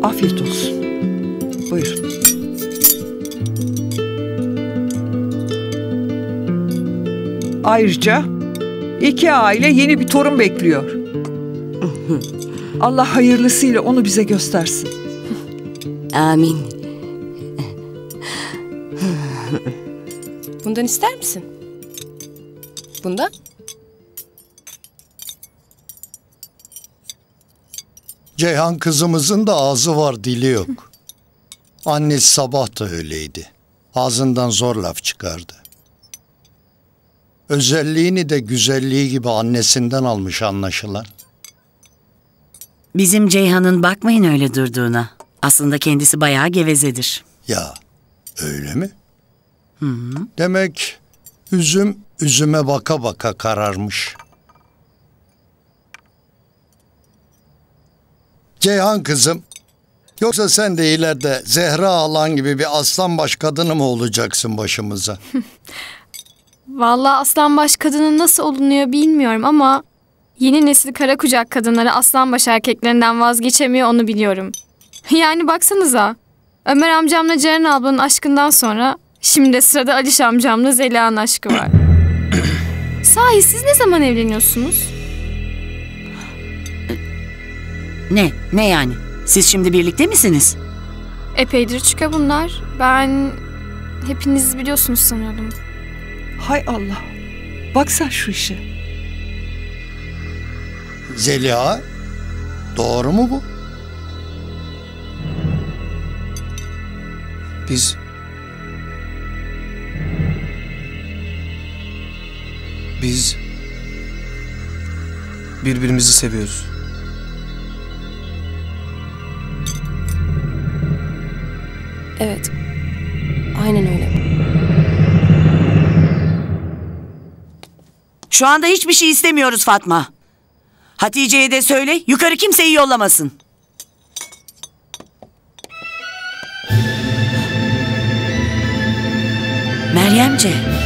Afiyet olsun. Buyurun. Ayrıca 2 aile yeni bir torun bekliyor. Allah hayırlısıyla onu bize göstersin. Amin. Bundan ister misin? Bundan? Ceyhan kızımızın da ağzı var, dili yok. Annesi sabah da öyleydi. Ağzından zor laf çıkardı. Özelliğini de güzelliği gibi annesinden almış anlaşılan. Bizim Ceyhan'ın bakmayın öyle durduğuna. Aslında kendisi bayağı gevezedir. Ya öyle mi? Demek üzüm üzüme baka baka kararmış. Ceyhan kızım, yoksa sen de ileride Zehra Alan gibi bir aslanbaş kadını mı olacaksın başımıza? Vallahi aslanbaş kadının nasıl olunuyor bilmiyorum ama yeni nesil kara kucak kadınları aslanbaş erkeklerinden vazgeçemiyor, onu biliyorum. Yani baksanıza, Ömer amcamla Ceren ablanın aşkından sonra şimdi de sırada Aliş amcamla Zeliha'nın aşkı var. Sahi siz ne zaman evleniyorsunuz? Ne yani? Siz şimdi birlikte misiniz? Epeydir çıka bunlar. Ben hepiniz biliyorsunuz sanıyordum. Hay Allah. Bak sen şu işe. Zeliha, doğru mu bu? Biz birbirimizi seviyoruz. Evet. Aynen öyle. Şu anda hiçbir şey istemiyoruz Fatma. Hatice'ye de söyle, yukarı kimseyi yollamasın. Meryemce.